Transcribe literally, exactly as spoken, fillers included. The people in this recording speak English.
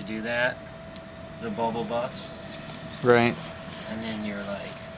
do that, the bubble busts. Right. And then you're like,